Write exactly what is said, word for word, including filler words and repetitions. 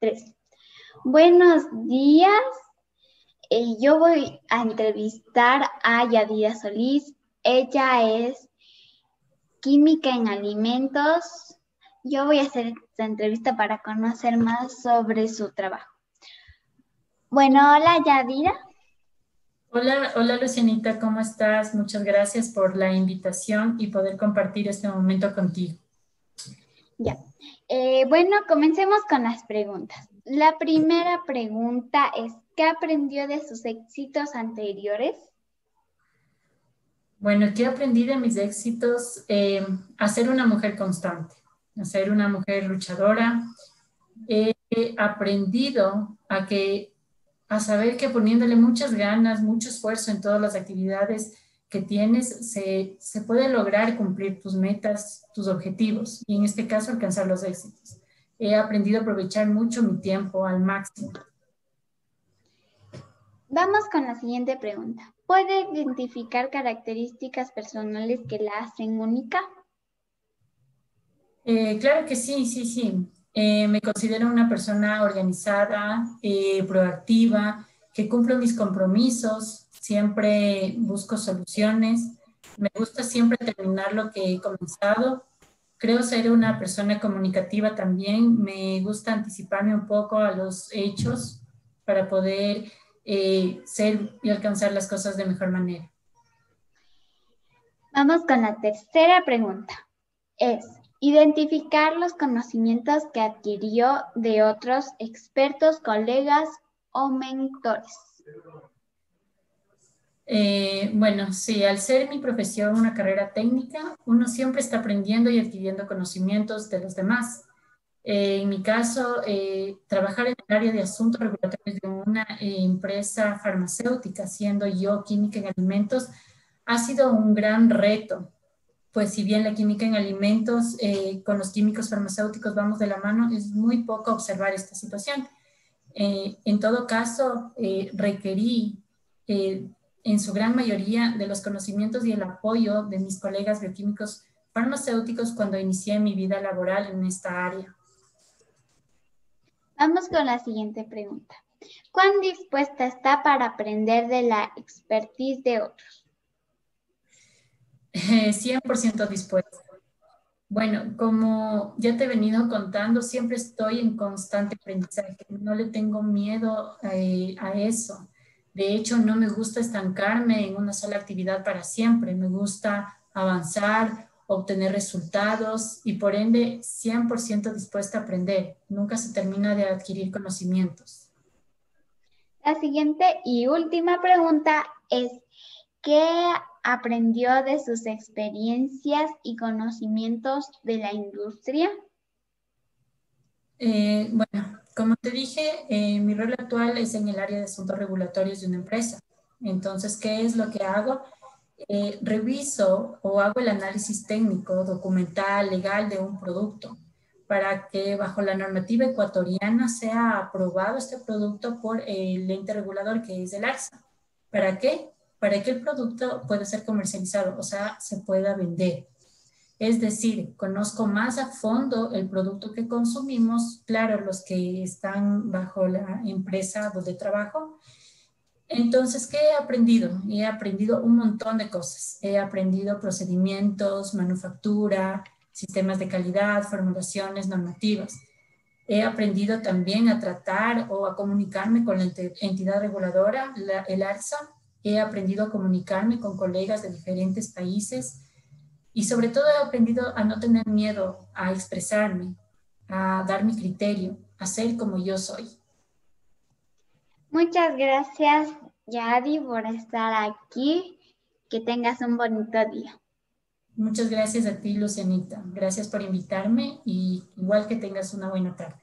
Tres. Buenos días. Eh, yo voy a entrevistar a Yadira Solís. Ella es química en alimentos. Yo voy a hacer esta entrevista para conocer más sobre su trabajo. Bueno, hola Yadira. Hola, hola Lucianita, ¿cómo estás? Muchas gracias por la invitación y poder compartir este momento contigo. Ya. Eh, bueno, comencemos con las preguntas. La primera pregunta es, ¿qué aprendió de sus éxitos anteriores? Bueno, ¿qué aprendí de mis éxitos? Eh, a ser una mujer constante, a ser una mujer luchadora. He aprendido a que, a saber que poniéndole muchas ganas, mucho esfuerzo en todas las actividades que tienes, se, se puede lograr cumplir tus metas, tus objetivos y en este caso alcanzar los éxitos. He aprendido a aprovechar mucho mi tiempo al máximo. Vamos con la siguiente pregunta. ¿Puede identificar características personales que la hacen única? Eh, claro que sí, sí, sí. Eh, me considero una persona organizada, eh, proactiva, que cumplo mis compromisos, siempre busco soluciones. Me gusta siempre terminar lo que he comenzado. Creo ser una persona comunicativa también. Me gusta anticiparme un poco a los hechos para poder eh, ser y alcanzar las cosas de mejor manera. Vamos con la tercera pregunta. Es identificar los conocimientos que adquirió de otros expertos, colegas o mentores. Eh, bueno, sí, al ser mi profesión una carrera técnica, uno siempre está aprendiendo y adquiriendo conocimientos de los demás. Eh, en mi caso, eh, trabajar en el área de asuntos regulatorios de una eh, empresa farmacéutica, siendo yo química en alimentos, ha sido un gran reto. Pues si bien la química en alimentos eh, con los químicos farmacéuticos vamos de la mano, es muy poco observar esta situación. Eh, en todo caso, eh, requerí eh, en su gran mayoría de los conocimientos y el apoyo de mis colegas bioquímicos farmacéuticos cuando inicié mi vida laboral en esta área. Vamos con la siguiente pregunta. ¿Cuán dispuesta está para aprender de la expertise de otros? Eh, cien por ciento dispuesta. Bueno, como ya te he venido contando, siempre estoy en constante aprendizaje. No le tengo miedo eh, a eso. De hecho, no me gusta estancarme en una sola actividad para siempre. Me gusta avanzar, obtener resultados y por ende cien por ciento dispuesta a aprender. Nunca se termina de adquirir conocimientos. La siguiente y última pregunta es, ¿qué aprendió de sus experiencias y conocimientos de la industria? Eh, bueno, como te dije, eh, mi rol actual es en el área de asuntos regulatorios de una empresa. Entonces, ¿qué es lo que hago? Eh, reviso o hago el análisis técnico, documental, legal de un producto para que bajo la normativa ecuatoriana sea aprobado este producto por el ente regulador que es el ARSA. ¿Para qué? Para que el producto pueda ser comercializado, o sea, se pueda vender. Es decir, conozco más a fondo el producto que consumimos, claro, los que están bajo la empresa donde trabajo. Entonces, ¿qué he aprendido? He aprendido un montón de cosas. He aprendido procedimientos, manufactura, sistemas de calidad, formulaciones normativas. He aprendido también a tratar o a comunicarme con la entidad reguladora, la, el ARSA. He aprendido a comunicarme con colegas de diferentes países y sobre todo he aprendido a no tener miedo a expresarme, a dar mi criterio, a ser como yo soy. Muchas gracias, Yadi, por estar aquí. Que tengas un bonito día. Muchas gracias a ti, Lucianita. Gracias por invitarme y igual que tengas una buena tarde.